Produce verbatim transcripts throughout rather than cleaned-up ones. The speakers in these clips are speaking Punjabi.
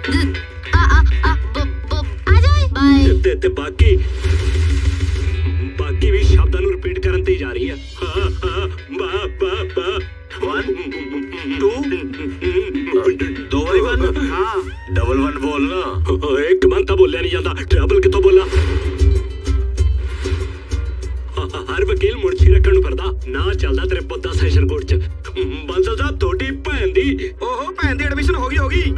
आ आ आ ब ब आ जाए बाय ते ते बाकी बाकी भी शब्दां ਨੂੰ ਰਿਪੀਟ ਕਰਨ ਤੇ ਜਾ ਰਹੀ ਹੈ ਹਾਂ ਹਾਂ ਬਾ ਬਾ ਬਾ वन टू दो बारी वन हाँ डबल वन बोलना एक मन तो बोलिया नहीं जाता ट्रबल कितों बोला हर वकील मुर्शी रखण ਨੂੰ ਫਿਰਦਾ ਨਾ ਚੱਲਦਾ ਤੇਰੇ ਪੁੱਤ ਦਾ ਸੈਸ਼ਨ ਕੋਰਟ ਚ ਬੰਦਲ ਸਾਹਿਬ ਤੁਹਾਡੀ ਭੈਣ ਦੀ ਓਹੋ ਭੈਣ ਦੀ ਐਡਮਿਸ਼ਨ ਹੋ ਗਈ ਹੋ ਗਈ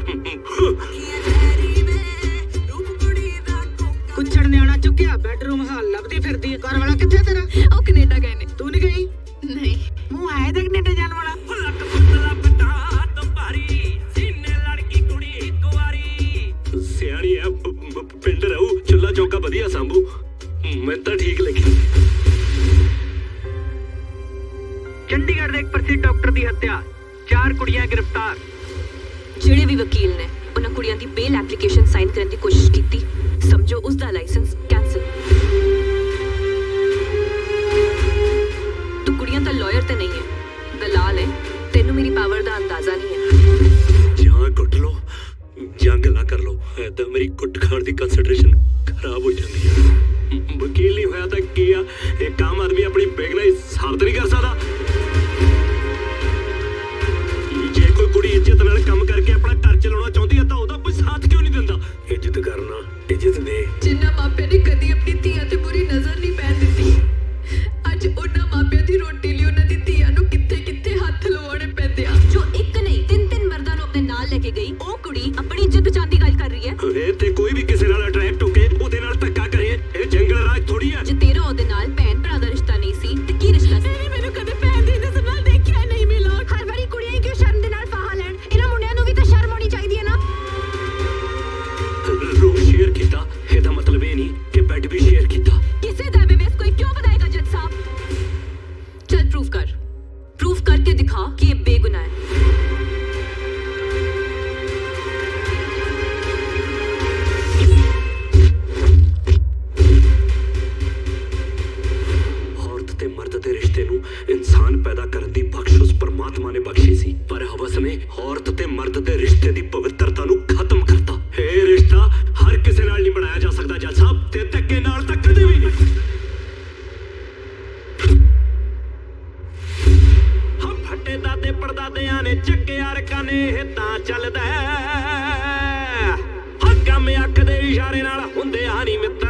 ਕੁੱਛੜ ਨਿਆਣਾ ਚੁੱਕਿਆ ਬੈਡਰੂਮ ਹਾਲ ਲੱਭਦੀ ਫਿਰਦੀ ਘਰ ਵਾਲਾ ਕਿੱਥੇ ਤੇਰਾ ਉਹ ਕੈਨੇਡਾ ਗਏ ਨੇ ਤੂੰ ਨਹੀਂ ਗਈ ਨਹੀਂ ਮੂੰਹ ਆਏ ਤਾਂ ਕੈਨੇਡਾ ਜਾਣ ਵਾਲਾ ਲੱਕ ਪਤਲਾ ਪਟਾ ਤੋਂ ਭਾਰੀ ਸੀਨੇ ਲੜਕੀ ਕੁੜੀ ਇੱਕ ਵਾਰੀ ਸਿਆਣੀ ਐ ਪਿੰਡ ਰਹੂ ਚੁੱਲਾ ਚੌਂਕਾ ਵਧੀਆ ਸੰਭੂ ਮੈਂ ਤਾਂ ਠੀਕ ਲੱਗੀ ਚੰਡੀਗੜ੍ਹ ਦੇ ਇੱਕ ਪ੍ਰਸਿੱਧ ਡਾਕਟਰ ਦੀ ਹੱਤਿਆ ਚਾਰ ਕੁੜੀਆਂ ਗ੍ਰਿਫਤਾਰ ਜਿਹੜੇ ਵੀ ਵਕੀਲ ਨੇ ਉਹਨਾਂ ਕੁੜੀਆਂ ਦੀ ਬੇਲ ਐਪਲੀਕੇਸ਼ਨ ਸਾਈਨ ਕਰਨ ਦੀ ਕੋਸ਼ਿਸ਼ ਕੀਤੀ ਸਮਝੋ ਉਸ ਦਾ ਲਾਇਸੈਂਸ ਕੈਂਸਲ ਤੂੰ ਕੁੜੀਆਂ ਦਾ ਲਾਇਰ ਤੇ ਨਹੀਂ ਹੈ ਦਲਾਲ ਹੈ ਤੈਨੂੰ ਮੇਰੀ ਪਾਵਰ ਦਾ ਅੰਦਾਜ਼ਾ ਨਹੀਂ ਹੈ ਜਾਂ ਕੁੱਟ ਲੋ ਜਾਂ ਗੱਲਾਂ ਕਰ ਲੋ ਐਦਾਂ ਮੇਰੀ ਕੁੱਟ ਖਾਣ ਦੀ ਕਨਸੈਂਟਰੇਸ਼ਨ ਖਰਾਬ ਹੋ ਜਾਂਦੀ ਹੈ ਵਕੀਲ ਨਹੀਂ ਹੋਇਆ ਤਾਂ ਕੀ ਆ ਇੱਕ ਆਮ ਆਦਮੀ ਆਪਣੀ ਬੇਗਨਾਈ ਸਾਬਤ ਨਹੀਂ ਕਰ ਸਕਦਾ ਜੇ ਕੋਈ ਕੁੜੀ ਇੱਜ਼ਤ ਨਾਲ ਕੰਮ ਕਰਕੇ ਆਪਣਾ ਘਰ ਚਲਾਉਣਾ ਚਾਹੁੰਦੀ ਹੈ ਤਾਂ ਉਹਦਾ ਕੋਈ ਸਾਥ ਕਿਉਂ ਨਹੀਂ ਦਿੰਦਾ ਇੱਜ਼ਤ ਕਰਨਾ ਇੱਜ਼ਤ ਦੇ ਜਿੰਨਾ ਮਾਪਿਆਂ ਨੇ ਕਦੀ ਆਪਣੀ ਧੀਆਂ ਤੇ ਬੁਰੀ ਨਜ਼ਰ ਨਹੀਂ ਪੈਣ ਦਿੱਤੀ ਅੱਜ ਉਹਨਾਂ ਮਾਪਿਆਂ ਦੀ ਰੋਟੀ ਲਈ ਉਹਨਾਂ ਦੀ ਧੀਆਂ ਨੂੰ ਕਿੱਥੇ ਕਿੱਥੇ ਹੱਥ ਲਵਾਉਣੇ ਪੈਂਦੇ ਆ ਜੋ ਇੱਕ ਨਹੀਂ ਤਿੰਨ ਤਿੰਨ ਮਰਦਾਂ ਨੂੰ ਆਪਣੇ ਨਾਲ ਲੈ ਕੇ ਗਈ ਉਹ ਕੁੜੀ ਆਪਣੀ ਇੱਜ਼ਤ ਬਚਾਉਣ ਦੀ ਗੱਲ ਕਰ ਰਹੀ ਹੈ ਇਹ ਤੇ ਕੋਈ ਵੀ ਕਿਸੇ ਨਾਲ ਅਟਰੈਕਟ ਹੋ ਕੇ ਉਹਦੇ ਨਾਲ ਧੱਕਾ ਕਰੇ ਇਹ ਜੰਗਲ ਰਾਜ ਥੋੜੀ ਹੈ ਜੇ ਤੇਰਾ ਉਹਦੇ ਨਾਲ ਭੈਣ ਭਰਾ ਦਾ ਰਿਸ਼ਤਾ ਨਹੀਂ ਸੀ ਤੇ ਕੀ ਰਿਸ਼ਤਾ ਸੀ ਮੈਨੂੰ ਕਦੇ ਭੈਣ ਦੀ ਨਜ਼ਰ ਨਾਲ ਦੇਖਿਆ ਨਹੀਂ ਮਿਲਾ ਹਰ ਵਾਰੀ ਕੁੜੀਆਂ ਹੀ ਕਿਉਂ ਸ਼ਰਮ ਦੇ ਨਾਲ ਫਾਹਾ ਲੈਣ ਇਹਨਾਂ ਮੁੰਡਿਆਂ ਨੂੰ ਵੀ ਤਾਂ ਸ਼ਰਮ ਆਉਣੀ ਚਾਹੀਦੀ ਹੈ ਨਾ ਰੂਮ ਸ਼ੇਅਰ ਕੀਤਾ ਇਹਦਾ ਮਤਲਬ ਇਹ ਨਹੀਂ ਕਿ ਬੈੱਡ ਵੀ ਸ਼ੇਅਰ ਕੀਤਾ ਕਿਸੇ ਦਾ ਬੇਬਸ ਕੋਈ ਕਿਉਂ ਵਧਾਏਗਾ ਜੱਜ ਸਾਹਿਬ ਚਲ ਪ੍ਰੂਫ ਕਰ ਪ੍ਰੂਫ करके दिखा कि ये बेगुनाह है औरत ते मर्द दे रिश्ते नू इंसान पैदा करन दी बख्श उस परमात्मा ने बख्शी सी पर हवस ने औरत ते मर्द दे रिश्ते दी पवित्रता नू खत्म करता ये रिश्ता हर किसी नाल नहीं बनाया जा सकता जज साहब ते धक्के नाल तां कदे भी नहीं फटे दादे पड़दादियां ने चक्के अरकाने तां चलदा है काम अख दे इशारे नाल हुंदे आ नहीं मित्र